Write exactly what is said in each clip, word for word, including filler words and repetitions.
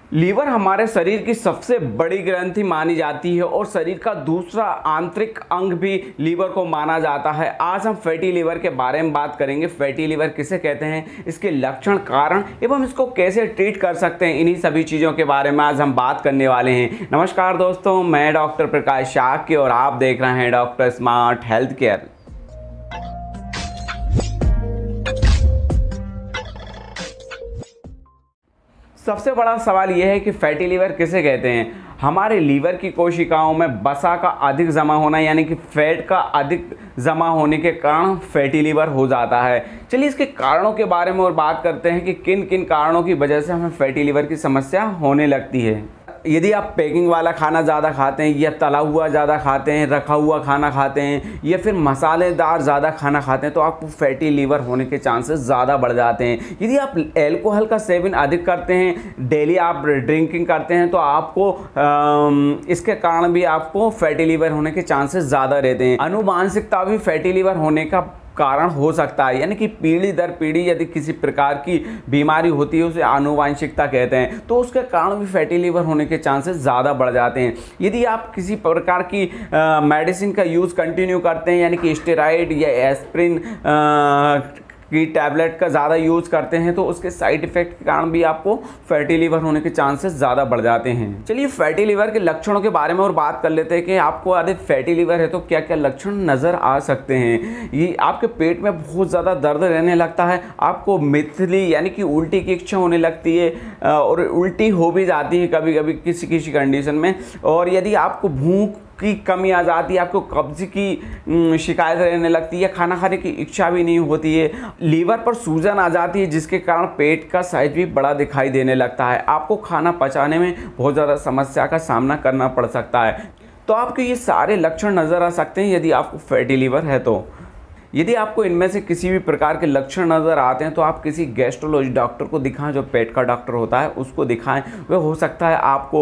Liver हमारे शरीर की सबसे बड़ी ग्रंथि मानी जाती है और शरीर का दूसरा आंतरिक अंग भी लीवर को माना जाता है। आज हम फैटी लीवर के बारे में बात करेंगे। फैटी लीवर किसे कहते हैं, इसके लक्षण, कारण एवं इसको कैसे ट्रीट कर सकते हैं, इन्हीं सभी चीज़ों के बारे में आज हम बात करने वाले हैं। नमस्कार दोस्तों, मैं डॉक्टर प्रकाश शाक्य और आप देख रहे हैं डॉक्टर स्मार्ट हेल्थ केयर। सबसे बड़ा सवाल यह है कि फैटी लीवर किसे कहते हैं। हमारे लीवर की कोशिकाओं में वसा का अधिक जमा होना यानी कि फैट का अधिक जमा होने के कारण फैटी लीवर हो जाता है। चलिए इसके कारणों के बारे में और बात करते हैं कि किन किन कारणों की वजह से हमें फैटी लीवर की समस्या होने लगती है। यदि आप पैकिंग वाला खाना ज़्यादा खाते हैं या तला हुआ ज़्यादा खाते हैं, रखा हुआ खाना खाते हैं या फिर मसालेदार ज़्यादा खाना खाते हैं तो आपको फैटी लीवर होने के चांसेस ज़्यादा बढ़ जाते हैं। यदि आप अल्कोहल का सेवन अधिक करते हैं, डेली आप ड्रिंकिंग करते हैं तो आपको आ, इसके कारण भी आपको फैटी लीवर होने के चांसेस ज़्यादा रहते हैं। आनुवांशिकता भी फैटी लीवर होने का कारण हो सकता है, यानी कि पीढ़ी दर पीढ़ी यदि किसी प्रकार की बीमारी होती है उसे आनुवांशिकता कहते हैं, तो उसके कारण भी फैटी लीवर होने के चांसेस ज़्यादा बढ़ जाते हैं। यदि आप किसी प्रकार की मेडिसिन का यूज़ कंटिन्यू करते हैं यानी कि स्टेरॉइड या एस्प्रिन की टैबलेट का ज़्यादा यूज़ करते हैं तो उसके साइड इफ़ेक्ट के कारण भी आपको फैटी लीवर होने के चांसेस ज़्यादा बढ़ जाते हैं। चलिए फैटी लीवर के लक्षणों के बारे में और बात कर लेते हैं कि आपको यदि फैटी लीवर है तो क्या क्या लक्षण नज़र आ सकते हैं। ये आपके पेट में बहुत ज़्यादा दर्द रहने लगता है, आपको मिथली यानी कि उल्टी की इच्छा होने लगती है और उल्टी हो भी जाती है कभी कभी किसी किसी कंडीशन में। और यदि आपको भूख की कमी आ जाती है, आपको कब्ज की शिकायत रहने लगती है या खाना खाने की इच्छा भी नहीं होती है, लीवर पर सूजन आ जाती है जिसके कारण पेट का साइज भी बड़ा दिखाई देने लगता है, आपको खाना पचाने में बहुत ज़्यादा समस्या का सामना करना पड़ सकता है। तो आपको ये सारे लक्षण नज़र आ सकते हैं यदि आपको फैटी लीवर है तो। यदि आपको इनमें से किसी भी प्रकार के लक्षण नज़र आते हैं तो आप किसी गैस्ट्रोलॉजी डॉक्टर को दिखाएं, जो पेट का डॉक्टर होता है उसको दिखाएं। वह हो सकता है आपको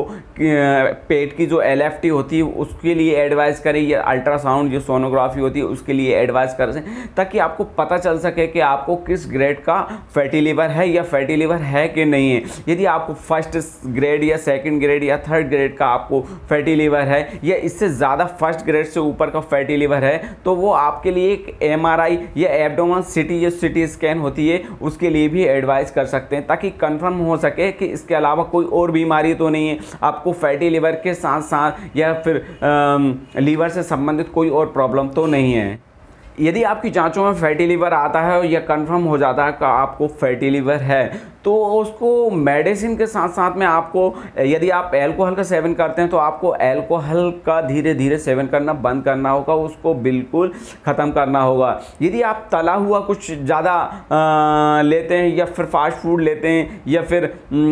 पेट की जो एल एफ टी होती है उसके लिए एडवाइस करें या अल्ट्रासाउंड जो सोनोग्राफी होती है उसके लिए एडवाइस करें, ताकि आपको पता चल सके कि आपको किस ग्रेड का फैटी लीवर है या फैटी लीवर है कि नहीं है। यदि आपको फर्स्ट ग्रेड या सेकेंड ग्रेड या थर्ड ग्रेड का आपको फैटी लीवर है या इससे ज़्यादा फर्स्ट ग्रेड से ऊपर का फैटी लीवर है तो वो आपके लिए एक एम एम आर आई या एब्डोमेन सिटी या सिटी स्कैन होती है उसके लिए भी एडवाइस कर सकते हैं, ताकि कंफर्म हो सके कि इसके अलावा कोई और बीमारी तो नहीं है, आपको फैटी लीवर के साथ साथ या फिर आ, लीवर से संबंधित कोई और प्रॉब्लम तो नहीं है। यदि आपकी जांचों में फैटी लीवर आता है या कंफर्म हो जाता है कि आपको फैटी लीवर है तो उसको मेडिसिन के साथ साथ में आपको, यदि आप अल्कोहल का सेवन करते हैं तो आपको अल्कोहल का धीरे धीरे सेवन करना बंद करना होगा, उसको बिल्कुल ख़त्म करना होगा। यदि आप तला हुआ कुछ ज़्यादा लेते हैं या फिर फास्ट फूड लेते हैं या फिर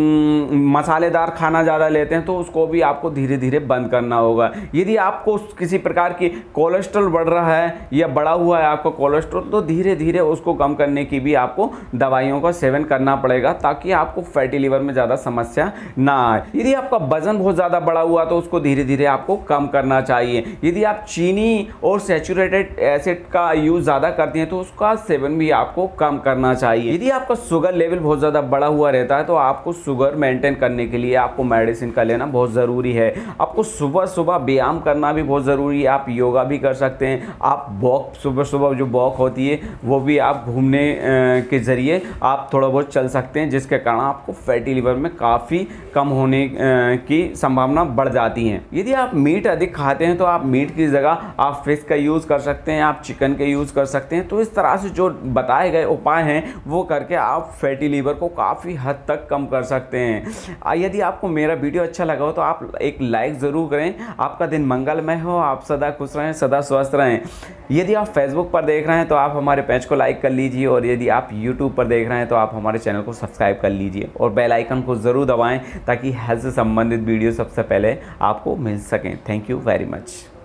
मसालेदार खाना ज़्यादा लेते हैं तो उसको भी आपको धीरे धीरे बंद करना होगा। यदि आपको किसी प्रकार की कोलेस्ट्रॉल बढ़ रहा है या बढ़ा हुआ है आपका कोलेस्ट्रॉल तो धीरे धीरे उसको कम करने की भी आपको दवाइयों का सेवन करना पड़ेगा, ताकि आपको फैटी लीवर में ज़्यादा समस्या ना आए। यदि आपका वजन बहुत ज़्यादा बढ़ा हुआ तो उसको धीरे धीरे आपको कम करना चाहिए। यदि आप चीनी और सैचुरेटेड एसिड का यूज़ ज़्यादा करती हैं तो उसका सेवन भी आपको कम करना चाहिए। यदि आपका शुगर लेवल बहुत ज़्यादा बढ़ा हुआ रहता है तो आपको शुगर मेंटेन करने के लिए आपको मेडिसिन का लेना बहुत ज़रूरी है। आपको सुबह सुबह व्यायाम करना भी बहुत ज़रूरी है, आप योगा भी कर सकते हैं, आप वॉक सुबह सुबह जो वॉक होती है वो भी आप घूमने के ज़रिए आप थोड़ा बहुत चल सकते हैं, जिसके कारण आपको फैटी लीवर में काफ़ी कम होने की संभावना बढ़ जाती है। यदि आप मीट अधिक खाते हैं तो आप मीट की जगह आप फिश का यूज़ कर सकते हैं, आप चिकन का यूज़ कर सकते हैं। तो इस तरह से जो बताए गए उपाय हैं वो करके आप फैटी लीवर को काफ़ी हद तक कम कर सकते हैं। यदि आपको मेरा वीडियो अच्छा लगा हो तो आप एक लाइक ज़रूर करें। आपका दिन मंगलमय हो, आप सदा खुश रहें, सदा स्वस्थ रहें। यदि आप फेसबुक पर देख रहे हैं तो आप हमारे पेज को लाइक कर लीजिए और यदि आप यूट्यूब पर देख रहे हैं तो आप हमारे चैनल को सब्सक्राइब कर लीजिए और बेल आइकन को ज़रूर दबाएं ताकि हेल्थ से संबंधित वीडियो सबसे पहले आपको मिल सकें। Thank you very much.